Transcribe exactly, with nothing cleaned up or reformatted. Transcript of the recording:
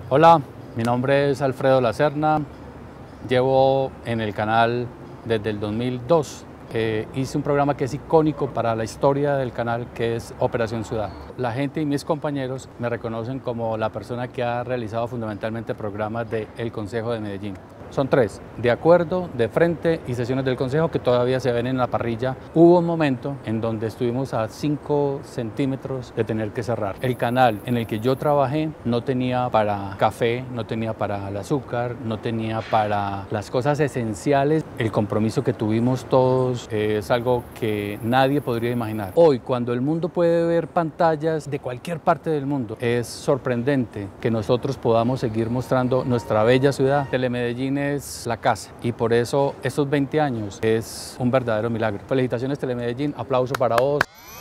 Hola, mi nombre es Alfredo Lacerna, llevo en el canal desde el dos mil dos. Eh, hice un programa que es icónico para la historia del canal, que es Operación Ciudad. La gente y mis compañeros me reconocen como la persona que ha realizado fundamentalmente programas del Consejo de Medellín. Son tres: De Acuerdo, De Frente y sesiones del Consejo, que todavía se ven en la parrilla. Hubo un momento en donde estuvimos a cinco centímetros de tener que cerrar. El canal en el que yo trabajé no tenía para café, no tenía para el azúcar, no tenía para las cosas esenciales. El compromiso que tuvimos todos eh, es algo que nadie podría imaginar. Hoy, cuando el mundo puede ver pantallas de cualquier parte del mundo, es sorprendente que nosotros podamos seguir mostrando nuestra bella ciudad. Telemedellín es la casa, y por eso estos veinte años es un verdadero milagro. Felicitaciones, Telemedellín, aplauso para vos.